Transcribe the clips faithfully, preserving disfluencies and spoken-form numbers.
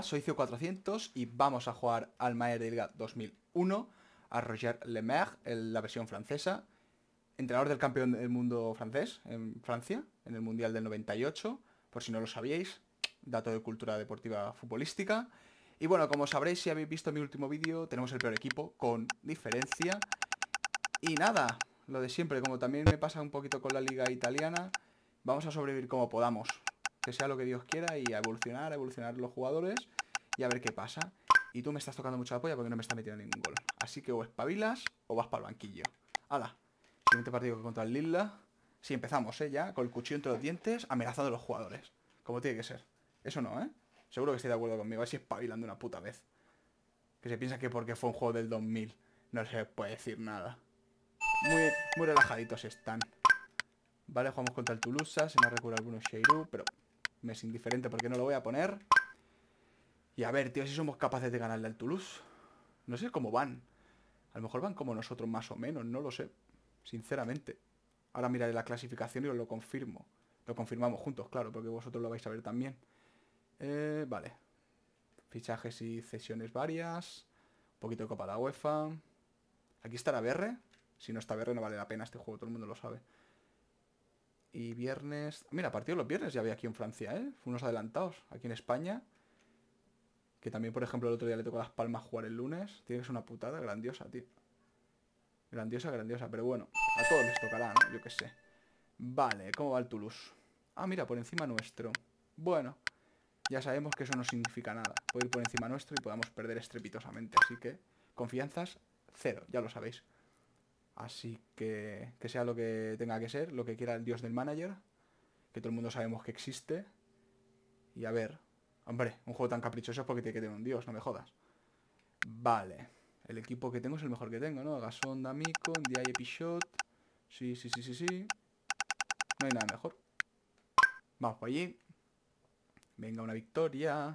Hola, soy Cio cuatrocientos y vamos a jugar al Maer de Liga dos mil uno a Roger Lemaire, en la versión francesa, entrenador del campeón del mundo francés en Francia, en el Mundial del noventa y ocho, por si no lo sabíais, dato de cultura deportiva futbolística. Y bueno, como sabréis si habéis visto mi último vídeo, tenemos el peor equipo, con diferencia. Y nada, lo de siempre, como también me pasa un poquito con la liga italiana, vamos a sobrevivir como podamos. Que sea lo que Dios quiera y a evolucionar, a evolucionar los jugadores y a ver qué pasa. Y tú me estás tocando mucho la polla porque no me estás metiendo ningún gol. Así que o espabilas o vas para el banquillo. ¡Hala! Siguiente partido contra el Lilla. Sí, empezamos, ¿eh? Ya, con el cuchillo entre los dientes, amenazando a los jugadores. Como tiene que ser. Eso no, ¿eh? Seguro que estáis de acuerdo conmigo. A ver si espabilan de una puta vez. Que se piensa que porque fue un juego del dos mil no se puede decir nada. Muy, muy relajaditos están. Vale, jugamos contra el Toulouse. Se me ha recurrido algunos Sheiru, pero me es indiferente porque no lo voy a poner. Y a ver, tío, si somos capaces de ganarle al Toulouse. No sé cómo van. A lo mejor van como nosotros más o menos, no lo sé. Sinceramente. Ahora miraré la clasificación y os lo confirmo. Lo confirmamos juntos, claro, porque vosotros lo vais a ver también. Eh, vale. Fichajes y cesiones varias. Un poquito de Copa de la UEFA. Aquí estará B R. Si no está B R no vale la pena este juego, todo el mundo lo sabe. Y viernes... Mira, partido los viernes ya había aquí en Francia, ¿eh? Unos adelantados. Aquí en España. Que también, por ejemplo, el otro día le tocó a Las Palmas jugar el lunes. Tiene que ser una putada grandiosa, tío. Grandiosa, grandiosa. Pero bueno, a todos les tocará, ¿no? Yo qué sé. Vale, ¿cómo va el Toulouse? Ah, mira, por encima nuestro. Bueno, ya sabemos que eso no significa nada. Puede ir por encima nuestro y podamos perder estrepitosamente. Así que, confianzas, cero, ya lo sabéis. Así que, que sea lo que tenga que ser, lo que quiera el dios del manager. Que todo el mundo sabemos que existe. Y a ver... Hombre, un juego tan caprichoso es porque tiene que tener un dios, no me jodas. Vale. El equipo que tengo es el mejor que tengo, ¿no? Gasson, D'Amico, Ndiaye, Pichot. Sí, sí, sí, sí, sí. No hay nada mejor. Vamos por allí. Venga, una victoria.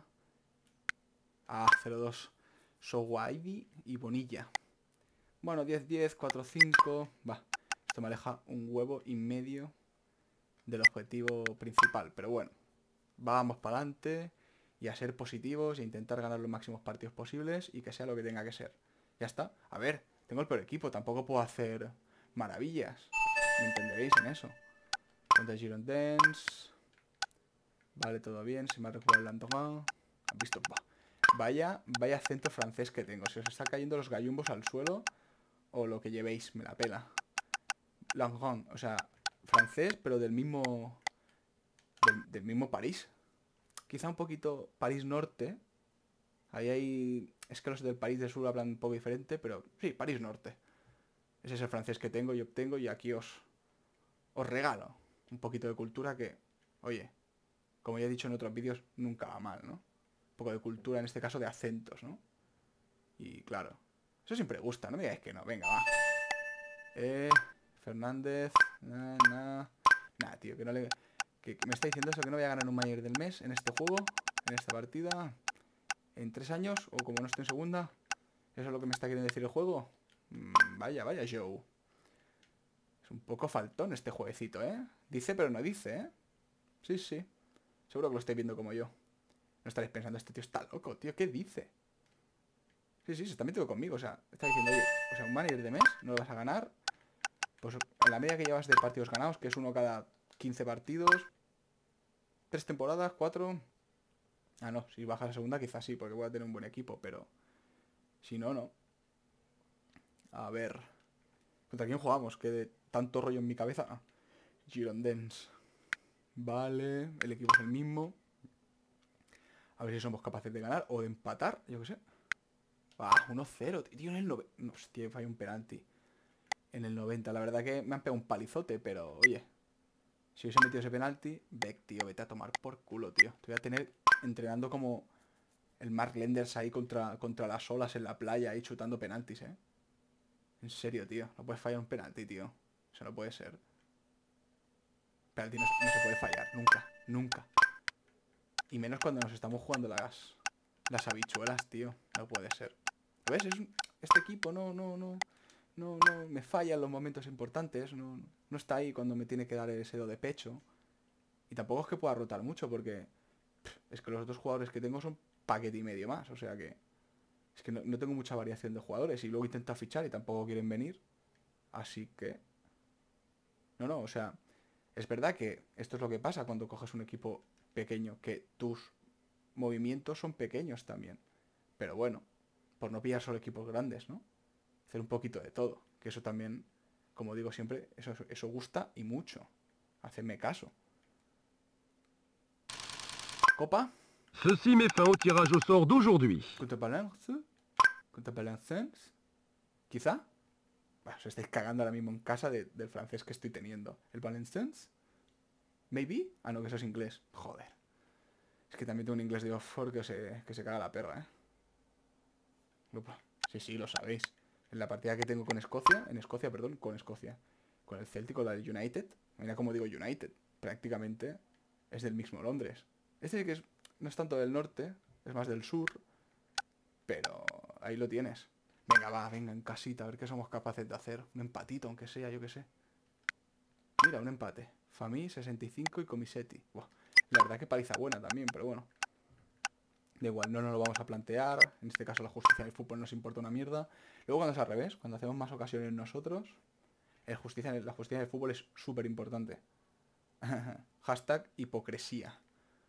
Ah, cero dos. Sowaibi y Bonilla. Bueno, diez diez, cuatro cinco. Va. Esto me aleja un huevo y medio del objetivo principal. Pero bueno. Vamos para adelante. Y a ser positivos e intentar ganar los máximos partidos posibles y que sea lo que tenga que ser. Ya está. A ver, tengo el peor equipo, tampoco puedo hacer maravillas. Me entenderéis en eso. Contra Girondins. Vale, todo bien, se me ha recuperado el Lantogan. ¿Han visto? Bah. Vaya, vaya acento francés que tengo. Si os está cayendo los gallumbos al suelo o lo que llevéis, me la pela. Lantogan, o sea, francés, pero del mismo... Del, del mismo París. Quizá un poquito París Norte. Ahí hay... Es que los del París del Sur hablan un poco diferente, pero sí, París Norte. Ese es el francés que tengo y obtengo y aquí os... Os regalo un poquito de cultura que... Oye, como ya he dicho en otros vídeos, nunca va mal, ¿no? Un poco de cultura, en este caso de acentos, ¿no? Y claro, eso siempre gusta, no me digáis que no, venga, va. Eh... Fernández... Nah, nah... Nah, tío, que no le... Que, que me está diciendo eso, que no voy a ganar un Mayer del mes en este juego, en esta partida, en tres años, o como no estoy en segunda. ¿Eso es lo que me está queriendo decir el juego? Mm, vaya, vaya, Joe. Es un poco faltón este jueguecito, ¿eh? Dice pero no dice, ¿eh? Sí, sí. Seguro que lo estáis viendo como yo. No estaréis pensando, este tío está loco, tío, ¿qué dice? Sí, sí, se está metiendo conmigo, o sea, está diciendo, oye, o sea, un manager de mes, no lo vas a ganar. Pues en la media que llevas de partidos ganados, que es uno cada quince partidos, tres temporadas, cuatro... Ah, no, si bajas a segunda quizás sí, porque voy a tener un buen equipo, pero... Si no, no. A ver... ¿Contra quién jugamos? Que de tanto rollo en mi cabeza... Ah, Girondins. Vale, el equipo es el mismo. A ver si somos capaces de ganar o de empatar, yo qué sé. Ah, uno cero, tío, en el noventa... No, hostia, falló un penalti. En el noventa, la verdad que me han pegado un palizote, pero oye... Si hubiese metido ese penalti... Beck, tío, vete a tomar por culo, tío. Te voy a tener entrenando como... El Mark Lenders ahí contra, contra las olas en la playa, ahí chutando penaltis, ¿eh? En serio, tío. No puedes fallar un penalti, tío. Eso no puede ser. Penalti no, no se puede fallar, nunca, nunca. Y menos cuando nos estamos jugando las, las habichuelas, tío. No puede ser. ¿Ves? Es un, este equipo no, no, no, no, no me falla en los momentos importantes. No, no está ahí cuando me tiene que dar ese do de pecho. Y tampoco es que pueda rotar mucho porque... Es que los otros jugadores que tengo son paquete y medio más. O sea que... Es que no, no tengo mucha variación de jugadores. Y luego intenta fichar y tampoco quieren venir. Así que... No, no, o sea... Es verdad que esto es lo que pasa cuando coges un equipo pequeño. Que tus movimientos son pequeños también. Pero bueno, por no pillar solo equipos grandes, ¿no? Hacer un poquito de todo. Que eso también, como digo siempre, eso, eso gusta y mucho. Hacedme caso. Copa. Ceci met fin au tirage au sort d'aujourd'hui. Counterbalance. Counterbalance. Quizá. Bueno, os estáis cagando ahora mismo en casa de, del francés que estoy teniendo. ¿El Valenciennes? ¿Maybe? Ah, no, que eso es inglés. Joder. Es que también tengo un inglés de Oxford que se, que se caga la perra, ¿eh? Opa. Sí, sí, lo sabéis. En la partida que tengo con Escocia, en Escocia, perdón, con Escocia, con el Celtic, con la del United, mira cómo digo United, prácticamente es del mismo Londres. Este sí que es, no es tanto del norte, es más del sur, pero ahí lo tienes. Venga, va, venga, en casita, a ver qué somos capaces de hacer. Un empatito, aunque sea, yo qué sé. Mira, un empate. Fami, sesenta y cinco y Comisetti. Buah, la verdad que paliza buena también, pero bueno. Da igual, no nos lo vamos a plantear. En este caso la justicia del fútbol nos importa una mierda. Luego cuando es al revés, cuando hacemos más ocasiones nosotros, el justicia, la justicia del fútbol es súper importante. Hashtag hipocresía.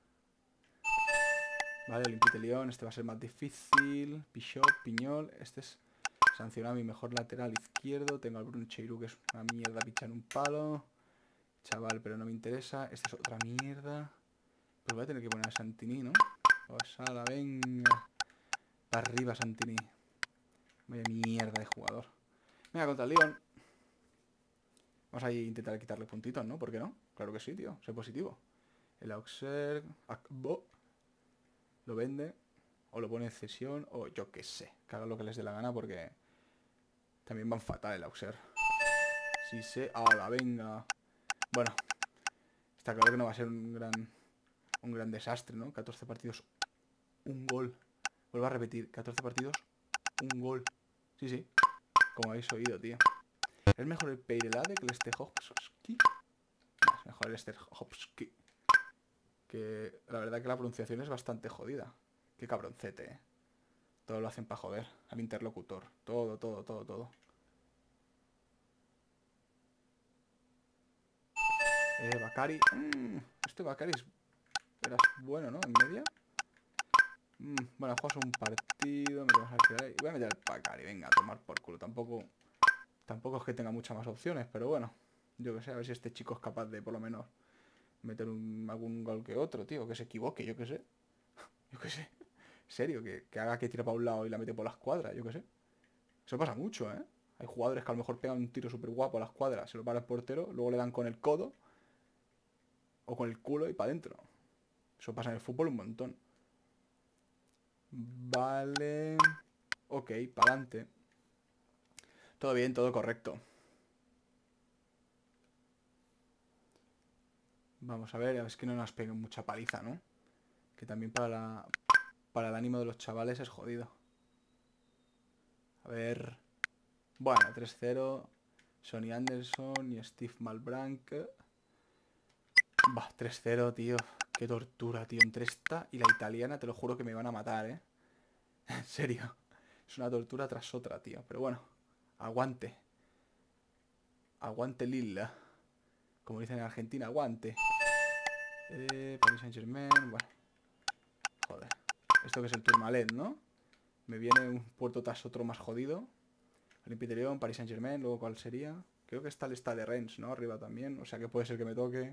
Vale, Olympique de Lyon, este va a ser más difícil. Pichot, Piñol, este es sancionado mi mejor lateral izquierdo. Tengo al Bruno Cheirou, que es una mierda pichar un palo. Chaval, pero no me interesa. Esta es otra mierda. Pues voy a tener que poner a Santini, ¿no? Osala, venga. Para arriba, Santini. Vaya mierda de jugador. Venga, contra el Lyon. Vamos a intentar quitarle puntitos, ¿no? ¿Por qué no? Claro que sí, tío. Soy positivo. El Auxerre... Akbo. Lo vende. O lo pone en cesión. O yo qué sé. Que haga lo que les dé la gana porque... También van fatal el Auxerre. Sí sé... ¡Hala, venga! Bueno. Está claro que no va a ser un gran... Un gran desastre, ¿no? catorce partidos... Un gol. Vuelvo a repetir. catorce partidos... Un gol. Sí, sí. Como habéis oído, tío. ¿Es mejor el Peirelade que el Stejovski? No, es mejor el Stejovski. Que la verdad que la pronunciación es bastante jodida. Qué cabroncete, eh. Todo lo hacen para joder al interlocutor. Todo, todo, todo, todo. Eh, Bakari. Mm, este Bakari es... Era bueno, ¿no? En media. Mm, bueno, juegas un partido. Metemos al final. Voy a meter al Bakari. Venga, a tomar por culo. Tampoco... Tampoco es que tenga muchas más opciones, pero bueno. Yo que sé, a ver si este chico es capaz de, por lo menos, meter un, algún gol que otro, tío. Que se equivoque, yo que sé. Yo que sé. En serio, que, que haga que tira para un lado y la mete por las cuadras, yo que sé. Eso pasa mucho, ¿eh? Hay jugadores que a lo mejor pegan un tiro súper guapo a las cuadras, se lo para el portero, luego le dan con el codo o con el culo y para adentro. Eso pasa en el fútbol un montón. Vale. Ok, para adelante. Todo bien, todo correcto. Vamos a ver, a ver, es que no nos peguen mucha paliza, ¿no? Que también para la, para el ánimo de los chavales es jodido. A ver... Bueno, tres cero. Sonny Anderson y Steve Malbranc. Bah, tres cero, tío. Qué tortura, tío. Entre esta y la italiana te lo juro que me van a matar, ¿eh? En serio. Es una tortura tras otra, tío. Pero bueno, aguante. Aguante Lilla. Como dicen en Argentina, aguante. Eh, Paris Saint Germain. Bueno. Joder. Esto que es el Tourmalet, ¿no? Me viene un puerto tras otro más jodido. Olympique de Lyon, Paris Saint Germain. Luego, ¿cuál sería? Creo que está el Stade de Rennes, ¿no? Arriba también. O sea que puede ser que me toque.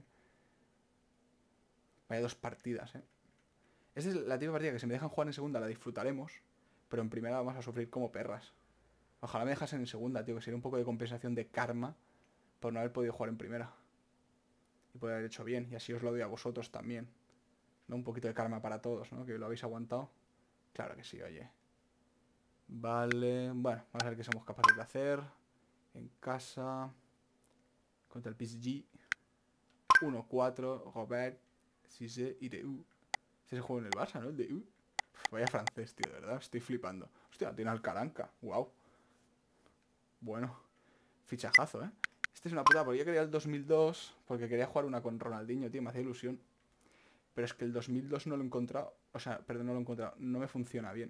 Vaya dos partidas, ¿eh? Esta es la típica partida que si me dejan jugar en segunda la disfrutaremos. Pero en primera vamos a sufrir como perras. Ojalá me dejasen en segunda, tío. Que sería un poco de compensación de karma por no haber podido jugar en primera. Y poder haber hecho bien. Y así os lo doy a vosotros también. ¿No? Un poquito de karma para todos, ¿no? Que lo habéis aguantado. Claro que sí, oye. Vale. Bueno, vamos a ver qué somos capaces de hacer. En casa. Contra el P S G. uno cuatro. Robert. Cissé y D U. Este es el juego en el Barça, ¿no? El D U. Vaya francés, tío, de verdad. Estoy flipando. Hostia, tiene al Caranca. Wow. Bueno. Fichajazo, ¿eh? Este es una puta, porque yo quería el dos mil dos porque quería jugar una con Ronaldinho, tío. Me hacía ilusión. Pero es que el dos mil dos no lo he encontrado. O sea, perdón, no lo he encontrado. No me funciona bien.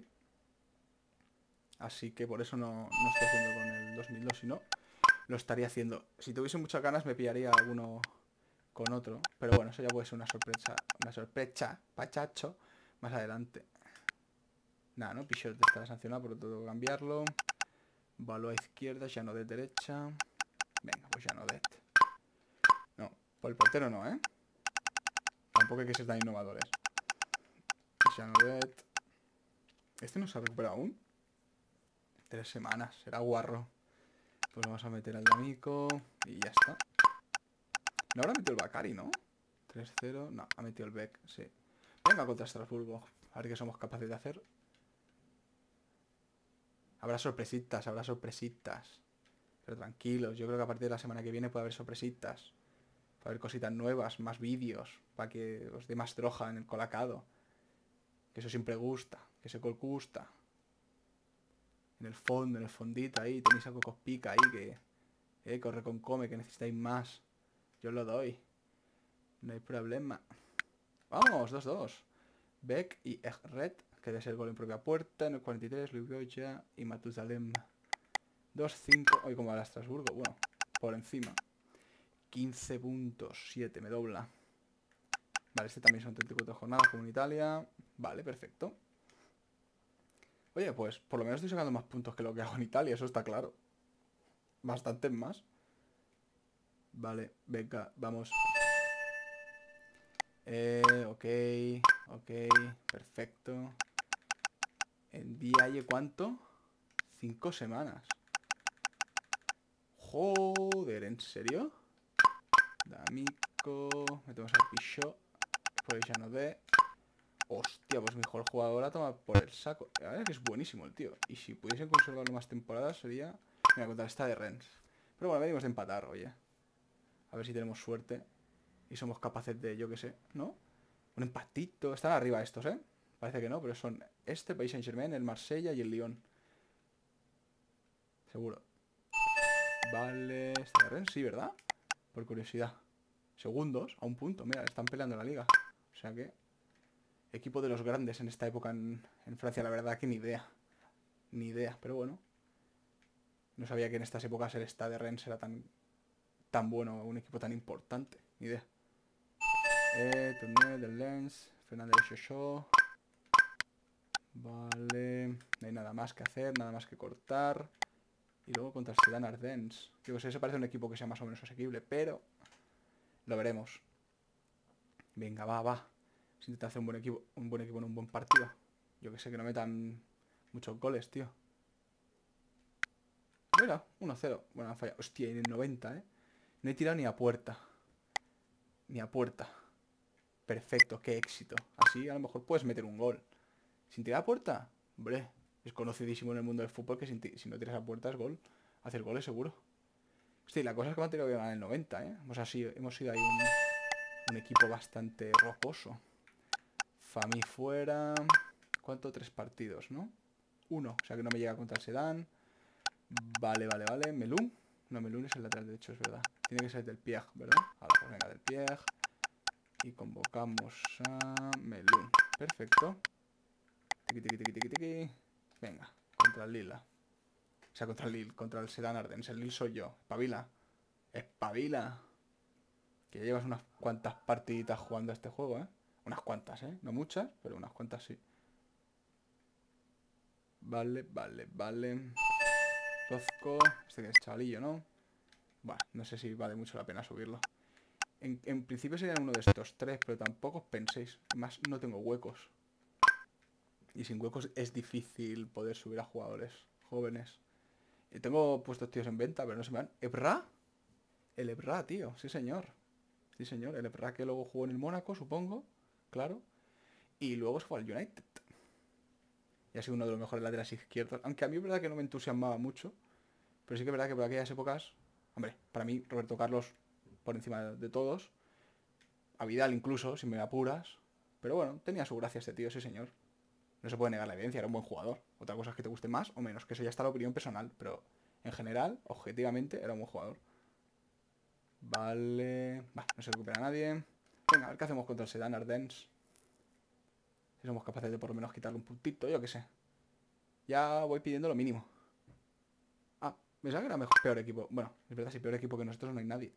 Así que por eso no, no estoy haciendo con el dos mil dos. Si no, lo estaría haciendo. Si tuviese muchas ganas me pillaría alguno con otro. Pero bueno, eso ya puede ser una sorpresa. Una sorpresa, pachacho, más adelante. Nada, ¿no? Pichot estará sancionado, por lo tanto tengo que cambiarlo. Baló a izquierda, ya no de derecha. Venga, pues ya no de. No, por el portero no, ¿eh? Tampoco hay que ser tan innovadores. Janodet. Este no se ha recuperado aún. Tres semanas, será guarro. Pues vamos a meter al D'Amico y ya está. No habrá metido el Bakary, ¿no? tres cero, no, ha metido el Beck, sí. Venga contra Estrasburgo, a ver qué somos capaces de hacer. Habrá sorpresitas, habrá sorpresitas. Pero tranquilos, yo creo que a partir de la semana que viene puede haber sorpresitas. Puede haber cositas nuevas, más vídeos, para que os dé más droga en el colacado. Que eso siempre gusta, que ese col gusta. En el fondo, en el fondito ahí, tenéis algo que os pica ahí, que... Eh, corre con come, que necesitáis más. Yo os lo doy. No hay problema. Vamos, dos dos. Beck y Egret, que debe ser el gol en propia puerta. En el cuarenta y tres, Luis Goya y Matusalem. dos cinco. Hoy como va el Estrasburgo. Bueno, por encima. quince puntos. siete, me dobla. Vale, este también son treinta y cuatro jornadas como en Italia. Vale, perfecto. Oye, pues por lo menos estoy sacando más puntos que lo que hago en Italia, eso está claro. Bastantes más. Vale, venga, vamos. Eh, ok, ok, perfecto. ¿En viaje cuánto? Cinco semanas. Joder, ¿en serio? D'Amico. Metemos al Pichot. Pues ya no de. Hostia, pues mejor jugador a tomar por el saco. A ver, que es buenísimo el tío. Y si pudiesen conservarlo más temporadas sería... Mira, contra esta de Rennes. Pero bueno, venimos de empatar, oye. A ver si tenemos suerte. Y somos capaces de, yo qué sé, ¿no? Un empatito. Están arriba estos, ¿eh? Parece que no, pero son este, Paris Saint-Germain, el Marsella y el Lyon. Seguro. Vale, esta de Rennes, sí, ¿verdad? Por curiosidad. Segundos, a un punto, mira, están peleando la liga. O sea que... Equipo de los grandes en esta época en, en Francia, la verdad que ni idea. Ni idea, pero bueno. No sabía que en estas épocas el Stade de Rennes era tan tan bueno, un equipo tan importante. Ni idea. Eh, Tourné del Lens, Fernández de Chocho. Vale. No hay nada más que hacer, nada más que cortar. Y luego contra el Sedan Ardennes. Yo que sé, se parece a un equipo que sea más o menos asequible, pero lo veremos. Venga, va, va. Se intenta hacer un buen equipo, un buen equipo en un buen partido. Yo que sé, que no metan muchos goles, tío. Mira, uno cero. Bueno, han fallado. Hostia, en el noventa, ¿eh? No he tirado ni a puerta. Ni a puerta. Perfecto, qué éxito. Así a lo mejor puedes meter un gol. ¿Sin tirar a puerta? Hombre, es conocidísimo en el mundo del fútbol que sin si no tiras a puerta es gol. Hacer goles seguro. Hostia, la cosa es que me han tenido que ganar el noventa, ¿eh? Hemos, así, hemos sido ahí un, un equipo bastante rocoso. Fami fuera. ¿Cuánto? Tres partidos, ¿no? Uno, o sea que no me llega contra el Sedan. Vale, vale, vale. Melun. No, Melun es el lateral derecho, es verdad. Tiene que ser del Pieg, ¿verdad? Ahora, pues venga, del Pieg. Y convocamos a Melun. Perfecto. Tiki, tiki, tiki, tiki, tiki. Venga, contra el Lila. O sea, contra el Lille, contra el Sedan Ardennes. El Lille soy yo. Espabila. Espabila. Que ya llevas unas cuantas partiditas jugando a este juego, ¿eh? Unas cuantas, ¿eh? No muchas, pero unas cuantas sí. Vale, vale, vale. Rozco. Este que es chavalillo, ¿no? Bueno, no sé si vale mucho la pena subirlo. En, en principio serían uno de estos tres, pero tampoco os penséis. Más no tengo huecos. Y sin huecos es difícil poder subir a jugadores jóvenes. Y tengo puestos tíos en venta, pero no se me van. ¿Ebra? El Ebra, tío. Sí, señor. Sí, señor. El Ebra que luego jugó en el Mónaco, supongo. Claro. Y luego se fue al United. Y ha sido uno de los mejores laterales izquierdos. Aunque a mí es verdad que no me entusiasmaba mucho. Pero sí que es verdad que por aquellas épocas... Hombre, para mí Roberto Carlos por encima de todos. A Vidal incluso, si me apuras. Pero bueno, tenía su gracia este tío, sí señor. No se puede negar la evidencia, era un buen jugador. Otra cosa es que te guste más o menos, que eso ya está la opinión personal. Pero en general, objetivamente, era un buen jugador. Vale... Vale, no se recupera nadie. Venga, a ver qué hacemos contra el Sedan Ardennes. Si somos capaces de por lo menos quitarle un puntito, yo qué sé. Ya voy pidiendo lo mínimo. Ah, pensaba que era mejor, peor equipo. Bueno, es verdad, si peor equipo que nosotros no hay nadie.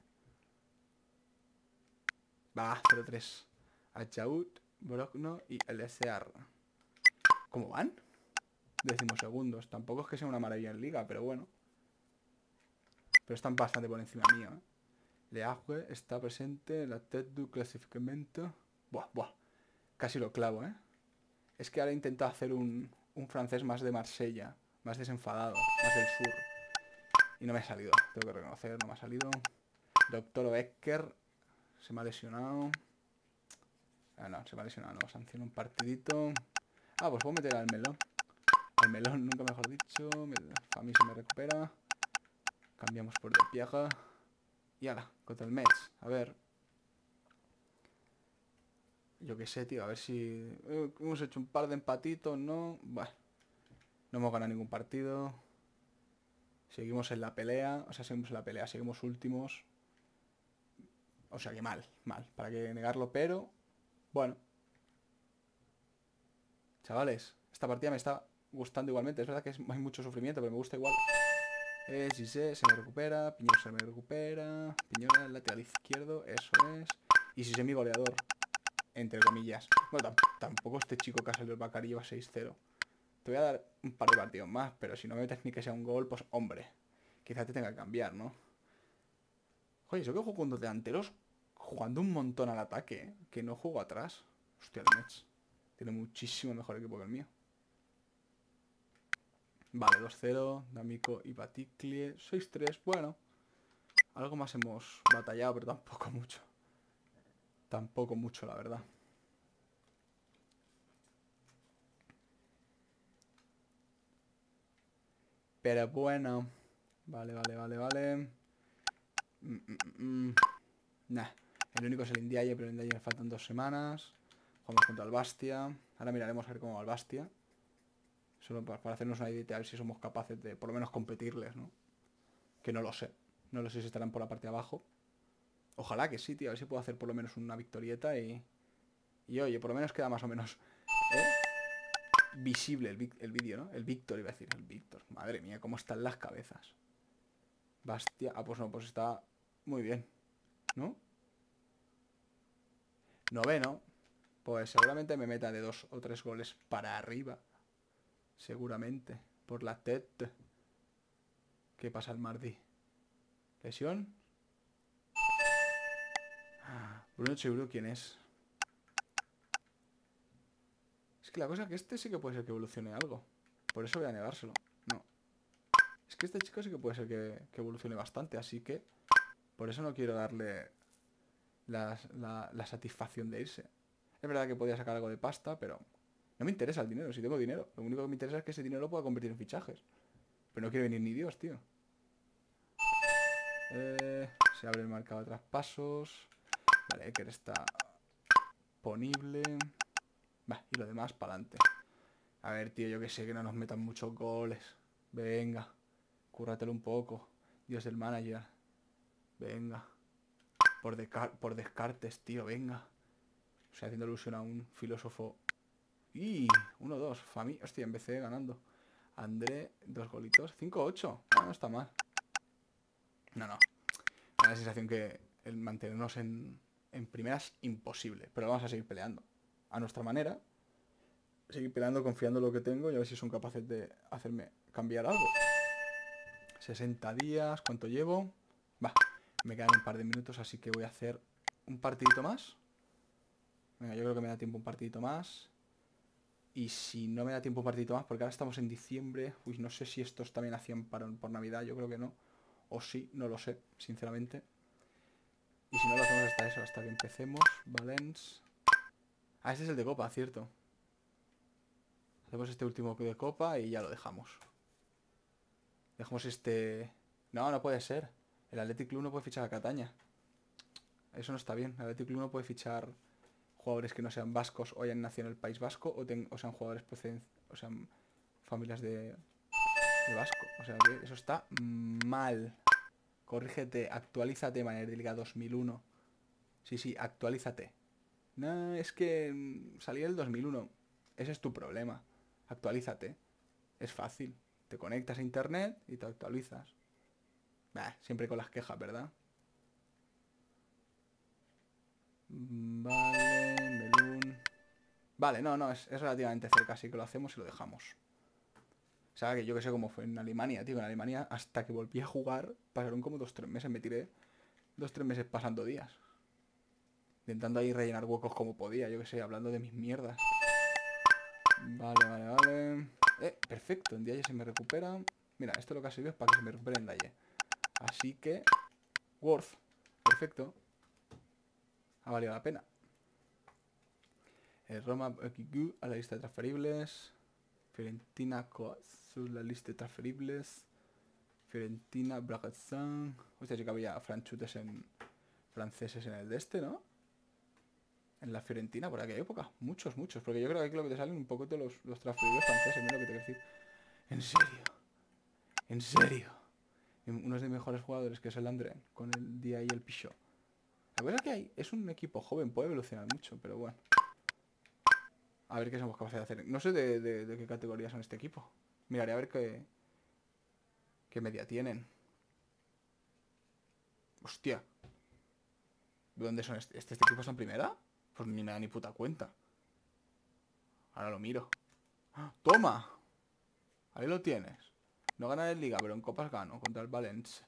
Va, cero tres. Achaud, Brogno y el S R. ¿Cómo van? Decimosegundos. Tampoco es que sea una maravilla en liga, pero bueno. Pero están bastante por encima mío, ¿eh? Le Havre está presente en la tête du clasificamiento. Buah, buah. Casi lo clavo, ¿eh? Es que ahora he intentado hacer un, un francés más de Marsella. Más desenfadado. Más del sur. Y no me ha salido. Tengo que reconocer, no me ha salido. Doctor Becker. Se me ha lesionado. Ah, no, se me ha lesionado. No, sanciona un partidito. Ah, pues puedo meter al melón. Al melón, nunca mejor dicho. A mí se me recupera. Cambiamos por De Piaga. Y ala, contra el Metz. A ver. Yo qué sé, tío. A ver si... Eh, hemos hecho un par de empatitos, ¿no? Bueno. No hemos ganado ningún partido. Seguimos en la pelea. O sea, seguimos en la pelea. Seguimos últimos. O sea que mal, mal. Para que negarlo, pero... Bueno. Chavales, esta partida me está gustando igualmente. Es verdad que es, hay mucho sufrimiento, pero me gusta igual. Eh, si se, se me recupera. Piñón se me recupera. Piñón al lateral izquierdo. Eso es. Y si se mi goleador. Entre comillas. Bueno, tampoco este chico que ha salido el Bacari lleva seis cero. Te voy a dar un par de partidos más, pero si no me metes ni que sea un gol, pues hombre. Quizá te tenga que cambiar, ¿no? Oye, yo que juego con dos delanteros jugando un montón al ataque, ¿eh? Que no juego atrás. Hostia, el Metz tiene muchísimo mejor equipo que el mío. Vale, dos cero. D'Amico y Baticlie. seis tres, bueno. Algo más hemos batallado, pero tampoco mucho. Tampoco mucho, la verdad. Pero bueno. Vale, vale, vale, vale. Mm, mm, mm. Nah. El único es el Indiaye, pero el Indiaye me faltan dos semanas. Jugamos contra el Bastia. Ahora miraremos a ver cómo va el Bastia. Solo para, para hacernos una idea, a ver si somos capaces de por lo menos competirles, ¿no? Que no lo sé. No lo sé si estarán por la parte de abajo. Ojalá que sí, tío. A ver si puedo hacer por lo menos una victorieta y... Y oye, por lo menos queda más o menos... ¿Eh? Visible el, el vídeo, ¿no? El Víctor, iba a decir. El Víctor. Madre mía, cómo están las cabezas. Bastia. Ah, pues no, pues está muy bien. ¿No? Noveno. Pues seguramente me meta de dos o tres goles para arriba. Seguramente. Por la tête. ¿Qué pasa el Mardi? ¿Lesión? Bruno Chiburu, ¿quién es? Es que la cosa es que este sí que puede ser que evolucione algo. Por eso voy a negárselo. No. Es que este chico sí que puede ser que, que evolucione bastante. Así que por eso no quiero darle la, la, la satisfacción de irse. Es verdad que podía sacar algo de pasta, pero no me interesa el dinero. Si tengo dinero, lo único que me interesa es que ese dinero lo pueda convertir en fichajes. Pero no quiere venir ni Dios, tío. Eh, se abre el mercado de traspasos. Vale, que está disponible. Va, y lo demás para adelante. A ver, tío, yo que sé, que no nos metan muchos goles. Venga, cúrratelo un poco. Dios del manager. Venga. Por, por descartes, tío, venga. O sea, haciendo alusión a un filósofo. Y uno dos. Fami. Hostia, empecé ganando. André, dos golitos. cinco ocho. Ah, no está mal. No, no. Me da la sensación que el mantenernos en, en primeras imposible. Pero vamos a seguir peleando. A nuestra manera. Seguir peleando, confiando en lo que tengo y a ver si son capaces de hacerme cambiar algo. sesenta días, ¿cuánto llevo? Va, me quedan un par de minutos, así que voy a hacer un partidito más. Venga, yo creo que me da tiempo un partidito más. Y si no me da tiempo un partidito más, porque ahora estamos en diciembre. Uy, no sé si estos también hacían para, por Navidad, yo creo que no. O sí, no lo sé, sinceramente. Y si no, lo hacemos hasta eso, hasta que empecemos. Valence. Ah, este es el de Copa, cierto. Hacemos este último de Copa y ya lo dejamos. Dejamos este... No, no puede ser. El Athletic Club no puede fichar a Cataña. Eso no está bien. El Athletic Club no puede fichar jugadores que no sean vascos o hayan nacido en el País Vasco o, ten... o sean jugadores procedentes... O sean familias de... de vasco. O sea que eso está mal. Corrígete, actualízate, Manera de Liga dos mil uno. Sí, sí, actualízate. No, es que salí el dos mil uno. ese es tu problema. Actualízate. Es fácil. Te conectas a internet y te actualizas. Bah, siempre con las quejas, ¿verdad? Vale, melón. Vale, no, no, es, es relativamente cerca, así que lo hacemos y lo dejamos. O sea, que yo que sé cómo fue en Alemania, tío. En Alemania, hasta que volví a jugar, pasaron como dos, tres meses. Me tiré dos, tres meses pasando días. Intentando ahí rellenar huecos como podía, yo que sé, hablando de mis mierdas. Vale, vale, vale. Eh, perfecto, en Dialle se me recupera. Mira, esto lo que ha servido es para que se me recupere en Dialle. Así que... Worth. Perfecto. Ha valido la pena. El Roma Kiku a la lista de transferibles. Fiorentina Koatsu, la lista de transferibles. Fiorentina Bragazan. Hostia, sí que había franchutes en... franceses en el de este, ¿no? En la Fiorentina por aquella época. Muchos, muchos. Porque yo creo que aquí lo que te salen un poco de los, los transferibles franceses. Mira lo que te quiero decir. En serio. En serio. Uno de mis mejores jugadores, que es el André, con el día y el Pichot. La verdad que hay, es un equipo joven, puede evolucionar mucho, pero bueno. A ver qué somos capaces de hacer. No sé de, de, de qué categoría son este equipo. Miraré a ver qué, qué media tienen. Hostia. ¿De dónde son este? ¿Este, este equipo está en primera? Pues ni me da ni puta cuenta. Ahora lo miro. ¡Toma! Ahí lo tienes. No gana en Liga, pero en Copas gano contra el Valencia.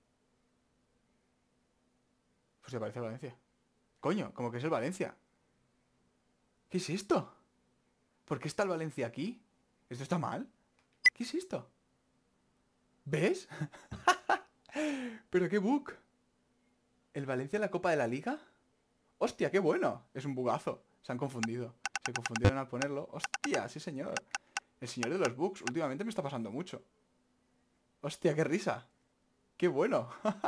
Pues se parece a Valencia. Coño, como que es el Valencia. ¿Qué es esto? ¿Por qué está el Valencia aquí? ¿Esto está mal? ¿Qué es esto? ¿Ves? ¿Pero qué bug? ¿El Valencia en la Copa de la Liga? ¡Hostia, qué bueno! Es un bugazo. Se han confundido. Se confundieron al ponerlo. ¡Hostia, sí señor! El señor de los bugs. Últimamente me está pasando mucho. ¡Hostia, qué risa! ¡Qué bueno!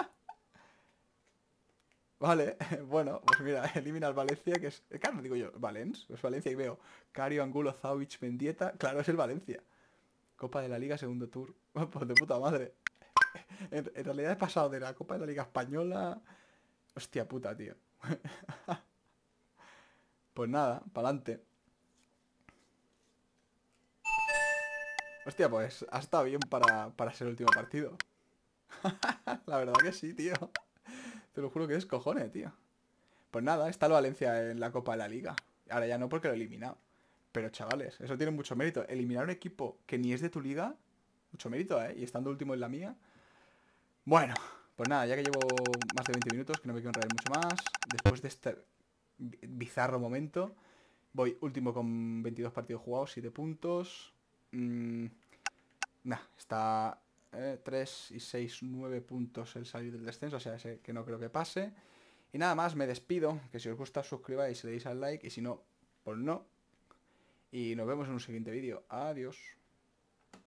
Vale, bueno, pues mira, elimina al Valencia, que es... Claro, digo yo, ¿Valens? Pues Valencia y veo Cario, Angulo, Zauvich, Mendieta. Claro, es el Valencia. Copa de la Liga, segundo tour. Pues de puta madre. En, en realidad he pasado de la Copa de la Liga Española... Hostia puta, tío. Pues nada, pa'lante. Hostia, pues ha estado bien para, para ser el último partido. La verdad que sí, tío. Te lo juro que es cojones, tío. Pues nada, está el Valencia en la Copa de la Liga. Ahora ya no porque lo he eliminado. Pero chavales, eso tiene mucho mérito. Eliminar un equipo que ni es de tu liga, mucho mérito, ¿eh? Y estando último en la mía. Bueno, pues nada, ya que llevo más de veinte minutos, que no me quiero enredar mucho más. Después de este bizarro momento, voy último con veintidós partidos jugados, siete puntos. Mm, nah, está eh, tres y seis, nueve puntos el salir del descenso, o sea, ese que no creo que pase. Y nada más, me despido, que si os gusta suscribáis y le deis al like, y si no, pues no. Y nos vemos en un siguiente vídeo. Adiós.